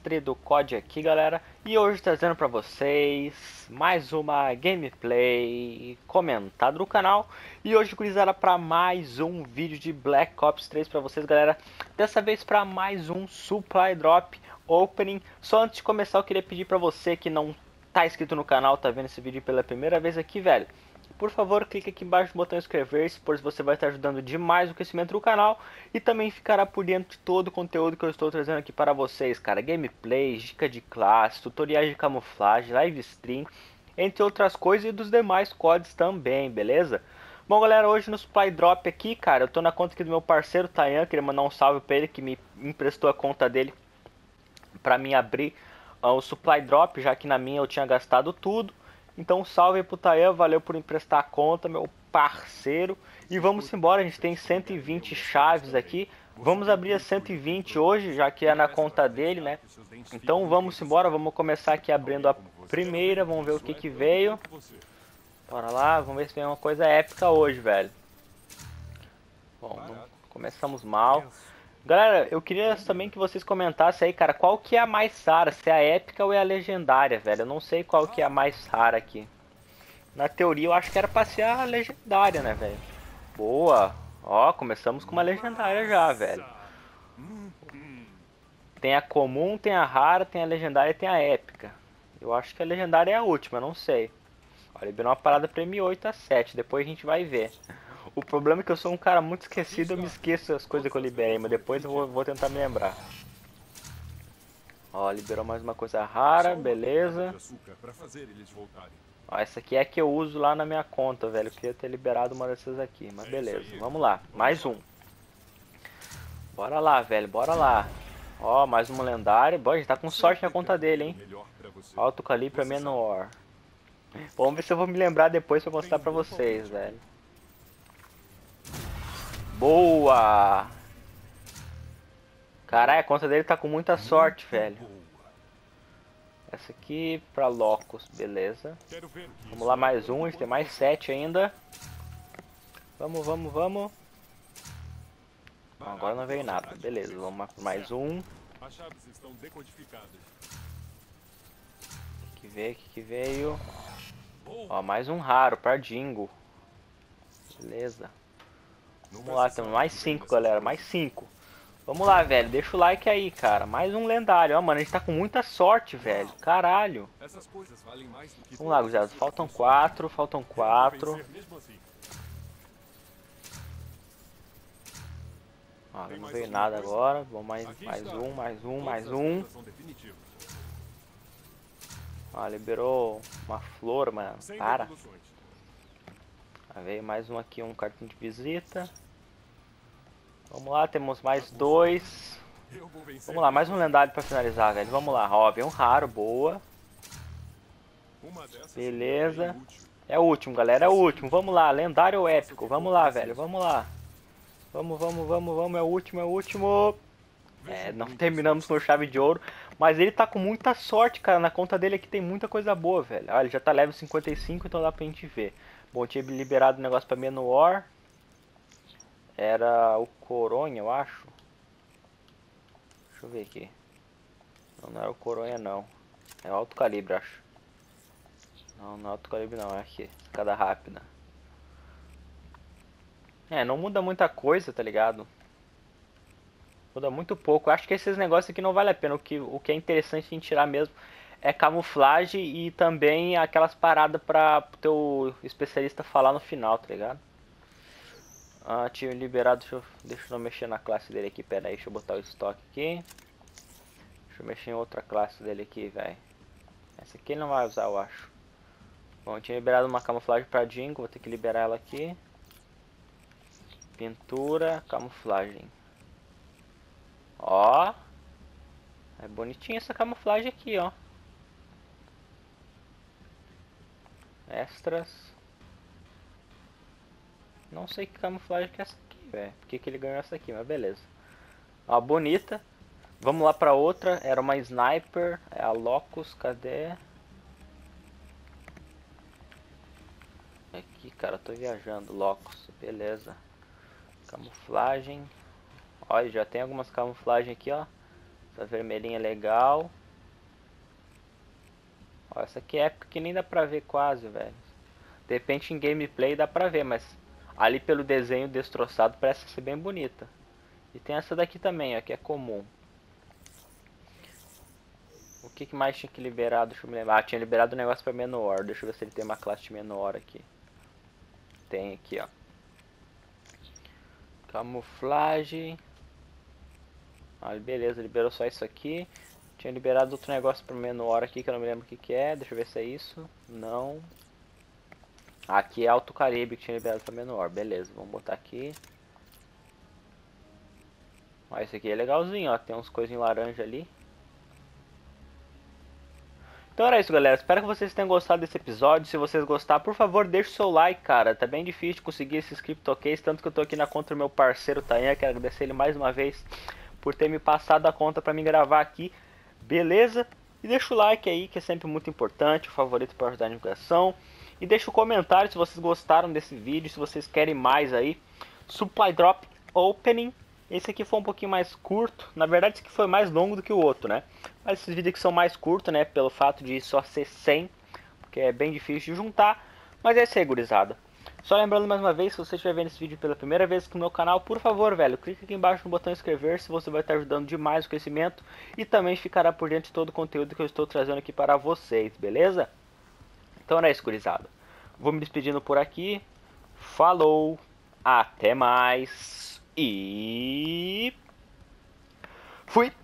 Mestre do COD aqui, galera, e hoje trazendo pra vocês mais uma gameplay comentada do canal. E hoje, gurizada, para mais um vídeo de Black Ops 3 pra vocês, galera. Dessa vez para mais um Supply Drop Opening. Só antes de começar, eu queria pedir pra você que não tá inscrito no canal, tá vendo esse vídeo pela primeira vez aqui, velho, por favor, clique aqui embaixo no botão inscrever-se, pois você vai estar ajudando demais o crescimento do canal e também ficará por dentro de todo o conteúdo que eu estou trazendo aqui para vocês, cara. Gameplays, dica de classe, tutoriais de camuflagem, live stream, entre outras coisas, e dos demais CODs também, beleza? Bom, galera, hoje no Supply Drop aqui, cara, eu tô na conta aqui do meu parceiro Tayan. Queria mandar um salve pra ele que me emprestou a conta dele para mim abrir o Supply Drop, já que na minha eu tinha gastado tudo. Então salve pro Tayan, valeu por emprestar a conta, meu parceiro. E vamos embora, a gente tem 120 chaves aqui. Vamos abrir as 120 hoje, já que é na conta dele, né? Então vamos embora, vamos começar aqui abrindo a primeira, vamos ver o que veio. Bora lá, vamos ver se vem uma coisa épica hoje, velho. Bom, começamos mal. Galera, eu queria também que vocês comentassem aí, cara, qual que é a mais rara, se é a épica ou é a legendária, velho. Eu não sei qual que é a mais rara aqui. Na teoria eu acho que era pra ser a legendária, né, velho? Boa! Ó, começamos com uma legendária já, velho. Tem a comum, tem a rara, tem a legendária e tem a épica. Eu acho que a legendária é a última, não sei. Ó, liberou uma parada pra M8 a 7, depois a gente vai ver. O problema é que eu sou um cara muito esquecido, eu me esqueço das coisas que eu liberei, mas depois eu vou tentar me lembrar. Ó, liberou mais uma coisa rara, beleza. Ó, essa aqui é a que eu uso lá na minha conta, velho. Eu queria ter liberado uma dessas aqui, mas beleza. Vamos lá, mais um. Bora lá, velho, bora lá. Ó, mais uma lendária. Bom, a gente tá com sorte na conta dele, hein. Alto calibre menor. Vamos ver se eu vou me lembrar depois pra mostrar pra vocês, velho. Boa! Caralho, a conta dele tá com muita sorte, velho. Essa aqui pra Locus, beleza. Vamos lá, mais um, a gente tem mais 7 ainda. Vamos, vamos, vamos. Agora não veio nada, beleza, vamos lá por mais um. As chaves estão decodificadas. O que veio? Ó, mais um raro, pra Dingo. Beleza. Vamos lá, temos mais 5, galera, mais 5. Vamos lá, velho, deixa o like aí, cara. Mais um lendário. Ó, mano, a gente tá com muita sorte, velho. Caralho. Vamos lá, gurizada. Faltam 4, faltam 4. Ó, não veio nada agora. Vamos mais um, mais um, mais um. Ó, liberou uma flor, mano. Para. Veio mais um aqui, um cartão de visita. Vamos lá, temos mais 2. Vamos lá, mais um lendário pra finalizar, velho. Vamos lá, ó, veio um raro, boa. Beleza. É o último, galera, é o último. Vamos lá, lendário ou épico? Vamos lá, velho, vamos lá. Vamos, vamos, vamos, vamos, é o último, é o último. É, não terminamos com chave de ouro. Mas ele tá com muita sorte, cara. Na conta dele aqui tem muita coisa boa, velho. Olha, ele já tá level 55, então dá pra gente ver. Bom, tinha liberado o negócio pra Menor. Era o Coronha, eu acho. Deixa eu ver aqui. Não, não era o Coronha, não. É o Alto Calibre, acho. Não, não é Alto Calibre, não. É aqui. Escada rápida. É, não muda muita coisa, tá ligado? Muda muito pouco. Eu acho que esses negócios aqui não vale a pena. O que é interessante a gente tirar mesmo é camuflagem e também aquelas paradas pra o teu especialista falar no final, tá ligado? Ah, tinha liberado, deixa eu não mexer na classe dele aqui, pera aí, deixa eu botar o estoque aqui. Deixa eu mexer em outra classe dele aqui, velho. Essa aqui ele não vai usar, eu acho. Bom, eu tinha liberado uma camuflagem pra Dingo, vou ter que liberar ela aqui. Pintura, camuflagem. Ó. É bonitinha essa camuflagem aqui, ó. Extras. Não sei que camuflagem que é essa aqui, velho. Por que ele ganhou essa aqui, mas beleza. Ó, bonita. Vamos lá pra outra. Era uma sniper. É a Locus, cadê? Aqui, cara, eu tô viajando. Locus, beleza. Camuflagem. Olha, já tem algumas camuflagens aqui, ó. Essa vermelhinha é legal. Ó, essa aqui é épica que nem dá pra ver quase, velho. De repente em gameplay dá pra ver, mas ali pelo desenho destroçado parece ser bem bonita. E tem essa daqui também, ó, que é comum. O que mais tinha que liberar? Deixa eu me lembrar. Ah, tinha liberado o negócio pra Menor. Deixa eu ver se ele tem uma classe de Menor aqui. Tem aqui, ó. Camuflagem. Ah, beleza, liberou só isso aqui. Tinha liberado outro negócio pro Menor aqui que eu não me lembro o que que é. Deixa eu ver se é isso. Não. Aqui é Alto Caribe que tinha liberado pra Menor. Beleza, vamos botar aqui. Ó, esse aqui é legalzinho, ó. Tem uns coisinhos laranja ali. Então era isso, galera. Espero que vocês tenham gostado desse episódio. Se vocês gostaram, por favor, deixe o seu like, cara. Tá bem difícil de conseguir esses CryptoCase, tanto que eu tô aqui na conta do meu parceiro Tainha. Quero agradecer ele mais uma vez por ter me passado a conta pra me gravar aqui. Beleza? E deixa o like aí, que é sempre muito importante. O favorito para ajudar a divulgação. E deixa o comentário se vocês gostaram desse vídeo, se vocês querem mais aí. Supply Drop Opening. Esse aqui foi um pouquinho mais curto. Na verdade, esse aqui foi mais longo do que o outro, né? Mas esses vídeos aqui são mais curtos, né? Pelo fato de só ser 100. Porque é bem difícil de juntar. Mas é isso aí, gurizada. Só lembrando mais uma vez, se você estiver vendo esse vídeo pela primeira vez aqui no meu canal, por favor, velho, clique aqui embaixo no botão inscrever-se. Você vai estar ajudando demais o crescimento. E também ficará por dentro de todo o conteúdo que eu estou trazendo aqui para vocês, beleza? Então é isso, gurizada. Vou me despedindo por aqui. Falou. Até mais. E fui!